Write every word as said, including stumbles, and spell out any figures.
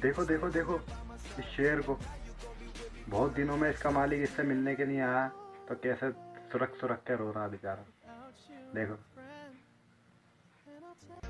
देखो देखो देखो इस शेर को, बहुत दिनों में इसका मालिक इससे मिलने के लिए आया, तो कैसे सुरख सुरख के रो रहा बेचारा। देखो।